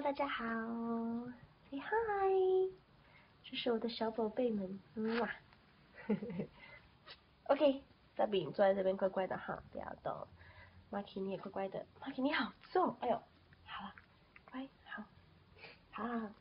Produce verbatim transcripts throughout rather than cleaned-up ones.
大家好 ，Say hi， 这是我的小宝贝们，哇，OK， 大饼坐在这边乖乖的哈，不要动。Marky 你也乖乖的 ，Marky 你好重，哎呦，好了，乖，好，好。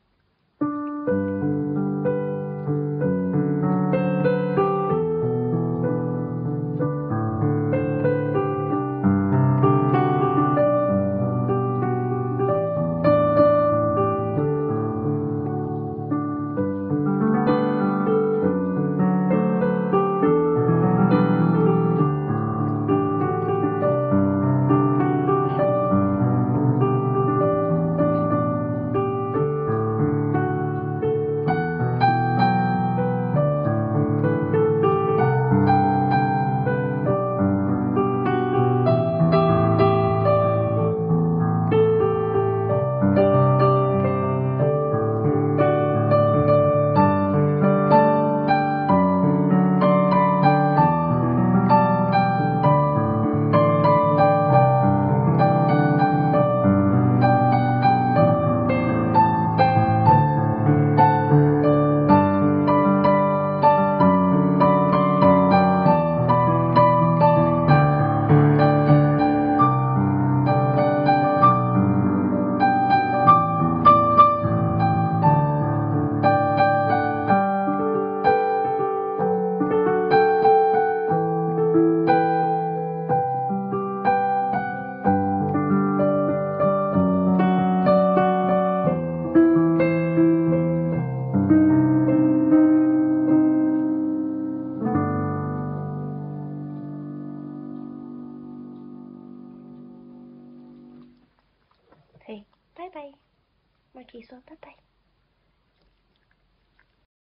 嘿，拜拜 ，Marky 说拜拜。